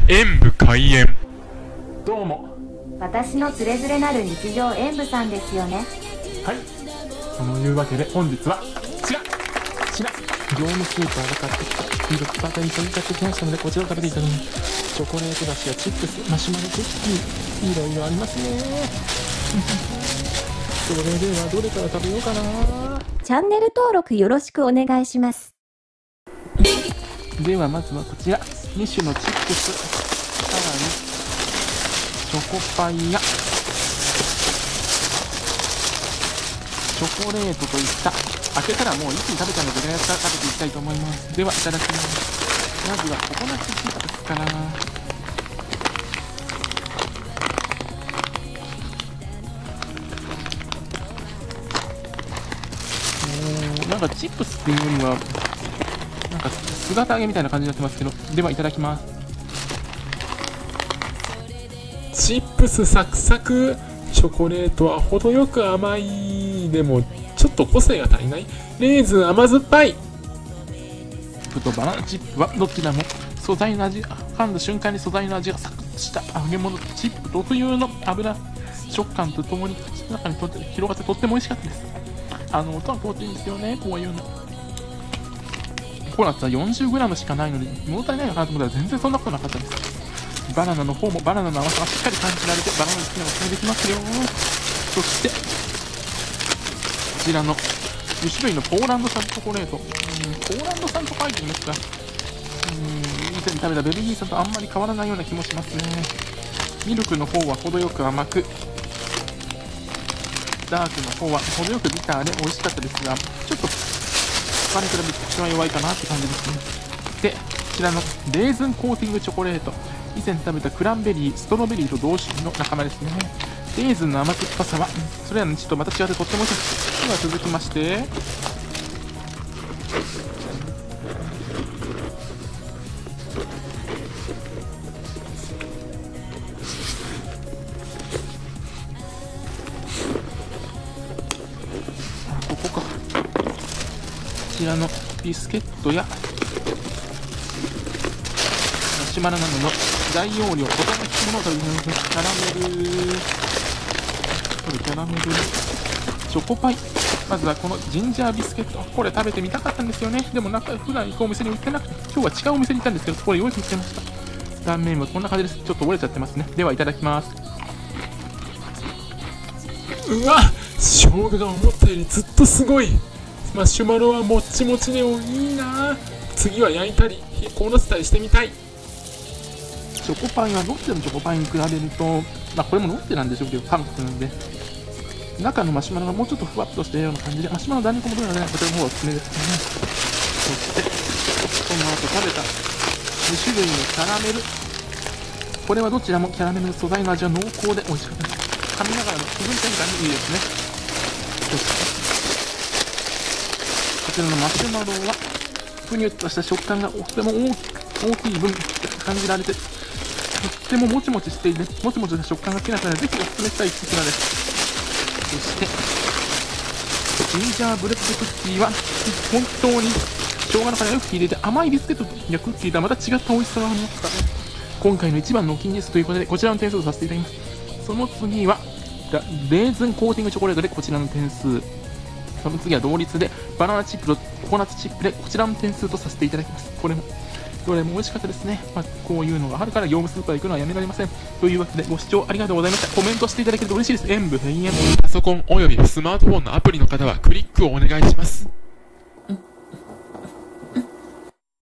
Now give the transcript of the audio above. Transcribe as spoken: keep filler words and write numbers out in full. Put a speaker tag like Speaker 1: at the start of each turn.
Speaker 1: 演武開演。どうも。
Speaker 2: 私のつれづれなる日常演武さんですよね。
Speaker 1: はい。そのいうわけで本日はこちらこちら業務スーパーで買ってきたミルクバターに取り買ってきましたので、こちらを食べていただきます。チョコレート菓子やチップス、マシュマロクッキー、いろいろありますね。それではどれから食べようかな。
Speaker 2: チャンネル登録よろしくお願いします。
Speaker 1: ではまずはこちらに種のチップス、さらにチョコパイやチョコレートといった開けたらもう一気に食べちゃうので、ね、食べていきたいと思います。ではいただきます。まずはココナッツチップスから。おー、なんかチップスっていうよりはなんか姿揚げみたいな感じになってますけど、ではいただきます。チップスサクサク、チョコレートは程よく甘い、でもちょっと個性が足りない。レーズン甘酸っぱい。プとバナナチップはどちらも素材の味、噛んだ瞬間に素材の味がサクッとした揚げ物、チップ特有の油食感とともに口の中にとって広がってとっても美味しかったです。あの音が通っていいんですよね、こういうの。ココナッツは よんじゅうグラム しかないので物足りないのかなと思ったら全然そんなことなかったです。バナナの方もバナナの甘さがしっかり感じられて、バナナの好きなおすすめできますよ。そしてこちらのに種類のポーランド産チョコレート、うん、ポーランド産と書いていますが、うん、以前食べたベルギー産とあんまり変わらないような気もしますね。ミルクの方は程よく甘く、ダークの方は程よくビターで美味しかったですが、ちょっと他に比べて口は弱いかなって感じですね。で、こちらのレーズンコーティングチョコレート、以前食べたクランベリー、ストロベリーと同種の仲間ですね。レーズンの甘酸っぱさはそれらのちょっとまた違ってとっても美味しいです。では続きまして、ここか。こちらのビスケットやマシュマロなどの大容量、ボタンが効くものを取り除くキャラメル、これキャラメル、チョコパイ。まずはこのジンジャービスケット、これ食べてみたかったんですよね。でもなんか普段行くお店に売ってなくて、今日は違うお店に行ったんですけど、これようやく見つけました。断面はこんな感じです。ちょっと折れちゃってますね。ではいただきます。うわ、生姜が思ったよりずっとすごい。マシュマロはもっちもちでいいな。次は焼いたり凍らせたりしてみたい。チョコパイはロッテのチョコパイに比べると、まあこれもロッテなんでしょうけど、韓国なので中のマシュマロがもうちょっとふわっとしたような感じで、マシュマロ弾力もどうやらね、こちらの方がおすすめですね。そしてこの後食べたに種類のキャラメル、これはどちらもキャラメルの素材の味は濃厚で美味しかったです。噛みながらの気分転換にいいですね。そしてこちらのマシュマロはふにゅっとした食感がとても大きく大きい分感じられて、とってももちもちしていて、もちもちした食感が好きな方はぜひおすすめしたい一品です。そしてジンジャーブレッドクッキーは本当に生姜の皮がよく効いていて、甘いビスケットやクッキーとはまた違った美味しさがありますからね。今回の一番のお気に入りですということで、こちらの点数とさせていただきます。その次はレーズンコーティングチョコレートでこちらの点数、その次は同率でバナナチップとココナッツチップでこちらの点数とさせていただきます。これもどれも美味しかったですね。まあ、こういうのがあるから業務スーパー行くのはやめられません。というわけでご視聴ありがとうございました。コメントしていただけると嬉しいです。演武閉園。パソコンおよびスマートフォンのアプリの方はクリックをお願いします。